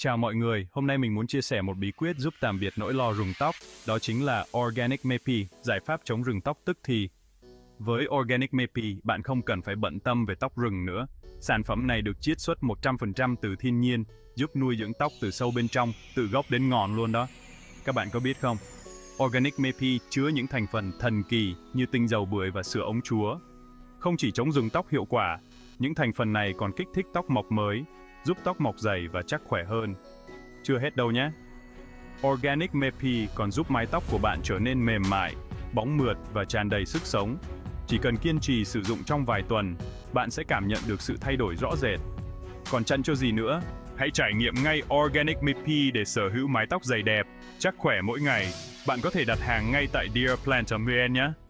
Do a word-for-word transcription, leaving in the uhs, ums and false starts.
Chào mọi người, hôm nay mình muốn chia sẻ một bí quyết giúp tạm biệt nỗi lo rụng tóc, đó chính là Organic Mepi, giải pháp chống rụng tóc tức thì. Với Organic Mepi, bạn không cần phải bận tâm về tóc rừng nữa. Sản phẩm này được chiết xuất một trăm phần trăm từ thiên nhiên, giúp nuôi dưỡng tóc từ sâu bên trong, từ gốc đến ngọn luôn đó. Các bạn có biết không? Organic Mepi chứa những thành phần thần kỳ như tinh dầu bưởi và sữa ống chúa. Không chỉ chống rụng tóc hiệu quả, những thành phần này còn kích thích tóc mọc mới, giúp tóc mọc dày và chắc khỏe hơn. Chưa hết đâu nhé. Organic Mepi còn giúp mái tóc của bạn trở nên mềm mại, bóng mượt và tràn đầy sức sống. Chỉ cần kiên trì sử dụng trong vài tuần, bạn sẽ cảm nhận được sự thay đổi rõ rệt. Còn chăn cho gì nữa? Hãy trải nghiệm ngay Organic Mepi để sở hữu mái tóc dày đẹp, chắc khỏe mỗi ngày. Bạn có thể đặt hàng ngay tại dear plant chấm vn nhé.